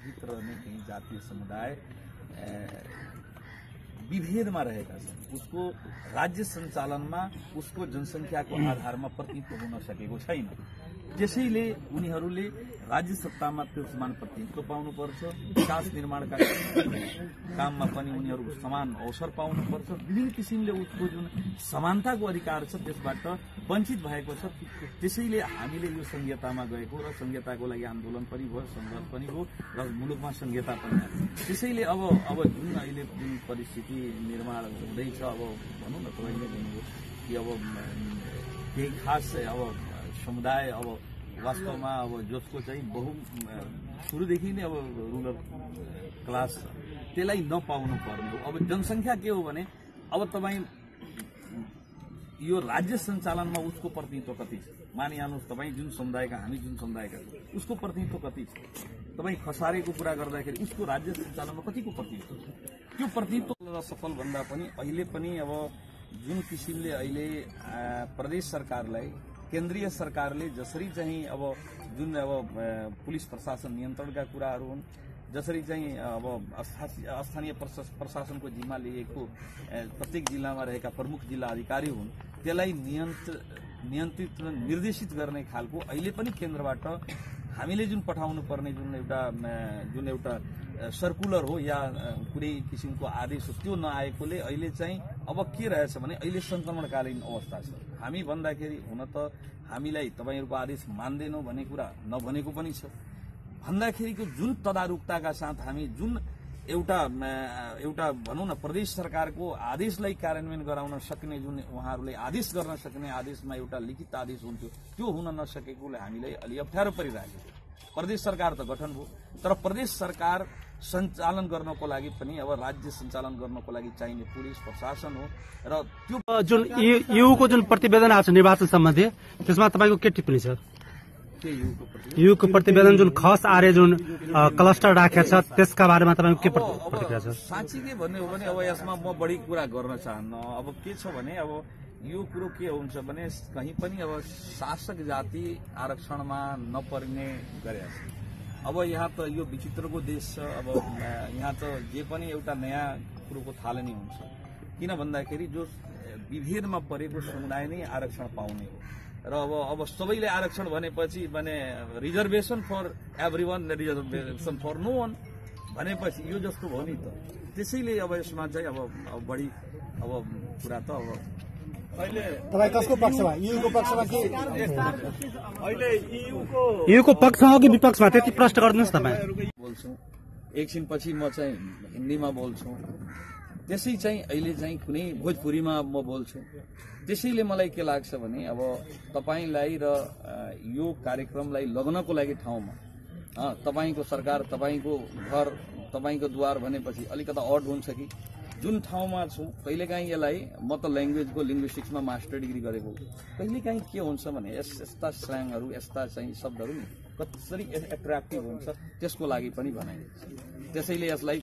भित्र नै कहीं जातीय समुदाय विभेदमा रहेका छन्। उसको राज्य सञ्चालनमा उसको जनसङ्ख्याको आधारमा प्रतिनिधित्व हुन सकेको छैन। त्यसैले उनीहरूले राज्य सत्तामा त्यो समान प्रतिनिधित्व पाउनुपर्छ, विकास निर्माणका काममा पनि उनीहरू समान अवसर पाउनुपर्छ। विभिन्न किसिमले उसको जुन समानताको अधिकार छ त्यसबाट वञ्चित भएको छ। त्यसैले हामीले यो संहितामा गएको र संहिताको लागि आन्दोलन पनि भयो, सङ्घर्ष पनि हो र मुलुकमा संहिता पनि आयो। त्यसैले अब जुन अहिले जुन परिस्थिति निर्माण हुँदैछ, अब भनौँ न तपाईँले भन्नुभयो कि अब केही खास अब समुदाय अब वास्तवमा अब जसको चाहिँ सुरुदेखि नै अब रुरल क्लास छ त्यसलाई नपाउनु पर्ने हो। अब जनसङ्ख्या के हो भने अब तपाईँ यो राज्य सञ्चालनमा उसको प्रतिनिधित्व कति छ, मानिहाल्नुहोस् तपाईँ जुन समुदायका, हामी जुन समुदायका उसको प्रतिनिधित्व कति छ। तपाईँ खसारेको कुरा गर्दाखेरि उसको राज्य सञ्चालनमा कतिको प्रतिनिधित्व छ। त्यो प्रतिनिधित्व सफल भन्दा पनि अहिले पनि अब जुन किसिमले अहिले प्रदेश सरकारलाई केन्द्रीय सरकारले जसरी चाहिँ अब जुन अब पुलिस प्रशासन नियन्त्रणका कुराहरू हुन्, जसरी चाहिँ अब स्थानीय प्रशासनको जिम्मा लिएको प्रत्येक जिल्लामा रहेका प्रमुख जिल्ला अधिकारी हुन्, त्यसलाई नियन्त्रित निर्देशित गर्ने खालको अहिले पनि केन्द्रबाट हामीले जुन पठाउनु पर्ने जुन एउटा सर्कुलर हो या कुनै किसिमको आदेश हो त्यो नआएकोले अहिले चाहिँ अब के रहेछ भने अहिले संक्रमणकालीन अवस्था छ। हामी भन्दाखेरि हुन त हामीलाई तपाईँहरूको आदेश मान्दैनौँ भन्ने कुरा नभनेको पनि छ, भन्दाखेरिको जुन तदारुकताका साथ हामी जुन एउटा भनौँ न प्रदेश सरकारको आदेशलाई कार्यान्वयन गराउन सक्ने जुन उहाँहरूले आदेश गर्न सक्ने आदेशमा एउटा लिखित आदेश हुन्थ्यो त्यो हुन नसकेकोले हामीलाई अलि अप्ठ्यारो परिरहेको थियो। प्रदेश सरकार त गठन भयो, तर प्रदेश सरकार सञ्चालन गर्नको लागि पनि अब राज्य सञ्चालन गर्नको लागि चाहिने पुलिस प्रशासन हो र त्यो जुन युको जुन प्रतिवेदन आएको छ निर्वाचन सम्बन्धी त्यसमा तपाईँको के टिप्पणी छ? युको प्रतिवेदन जुन खस आर्य जुन क्लस्टर राखेको छ त्यसका बारेमा तपाईँको के प्रतिक्रिया छ? साँच्ची के भन्ने हो भने अब यसमा म बढी कुरा गर्न चाहन्न। अब के छ भने अब यो कुरो के हुन्छ भने कहीँ पनि अब शासक जाति आरक्षणमा नपर्ने गरेको छ। अब यहाँ त यो विचित्रको देश छ। अब यहाँ त जे पनि एउटा नयाँ कुरोको थालनी हुन्छ, किन भन्दाखेरि जो विभेदमा परेको समुदाय नै आरक्षण पाउने हो र अब सबैले आरक्षण भनेपछि reservation for everyone, reservation for no one भनेपछि यो जस्तो भयो नि त। त्यसैले अब यसमा चाहिँ अब बढी अब कुरा त अब तपाईँ कसको पक्षमा? युको पक्षमा कि अहिले युको पक्षमा हो कि विपक्षमा त्यति प्रश्न गरिदिनुहोस् तपाईँ। बोल्छु एकछिनपछि म चाहिँ हिन्दीमा बोल्छु, त्यसै चाहिँ अहिले चाहिँ कुनै भोजपुरीमा म बोल्छु। त्यसैले मलाई के लाग्छ भने अब तपाईँलाई र यो कार्यक्रमलाई लग्नको लागि ठाउँमा तपाईँको सरकार, तपाईँको घर, तपाईँको द्वार भनेपछि अलिकता अड हुन्छ कि जुन ठाउँमा छु कहिलेकाहीँ यसलाई म त ल्याङ्ग्वेजको लिङ्ग्विस्टिक्समा मास्टर डिग्री गरेको, कहिलेकाहीँ के हुन्छ भने यस्ता स्ल्याङहरू यस्ता चाहिँ शब्दहरू नि कसरी एट्र्याक्टिभ हुन्छ त्यसको लागि पनि भनाइन्छ। त्यसैले यसलाई